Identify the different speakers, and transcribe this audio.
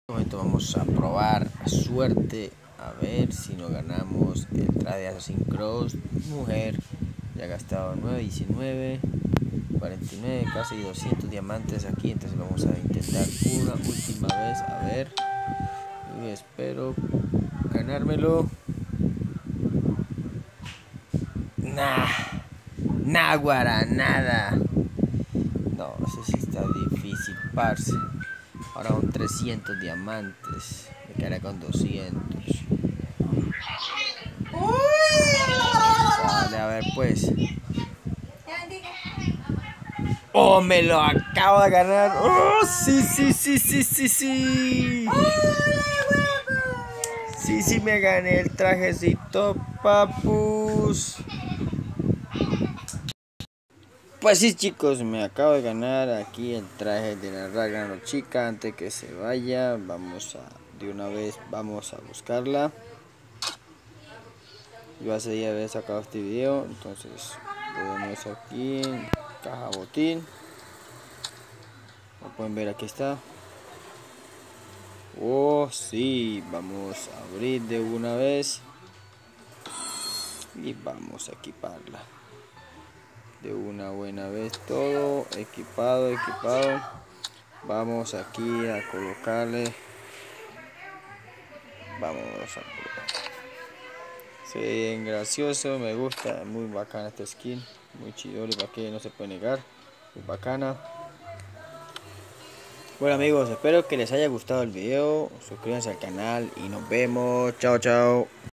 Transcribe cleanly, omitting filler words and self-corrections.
Speaker 1: Momento vamos a probar a suerte a ver si nos ganamos el traje de Assassin's Cross mujer. Ya he gastado 9.19, 49, casi 200 diamantes aquí, entonces vamos a intentar una última vez a ver y espero ganármelo. Náguara, nada. No, eso sí está difícil, parce. Ahora son 300 diamantes. Me quedaré con 200. Vale, a ver pues. Oh, me lo acabo de ganar. Oh, sí, sí, sí, sí, sí, sí. Sí, sí, me gané el trajecito, papus. Pues sí, chicos, me acabo de ganar aquí el traje de la Ragnarok chica. Antes que se vaya, de una vez vamos a buscarla. Yo hace día había sacado este video, entonces lo vemos aquí en caja botín. Como pueden ver, aquí está. Oh, sí, vamos a abrir de una vez y vamos a equiparla de una buena vez. Todo equipado. Vamos aquí a colocarle. Vamos a colocar. Se ve bien gracioso, me gusta, muy bacana esta skin, muy chido, para que no se puede negar, muy bacana. Bueno amigos, espero que les haya gustado el video, suscríbanse al canal y nos vemos, chao chao.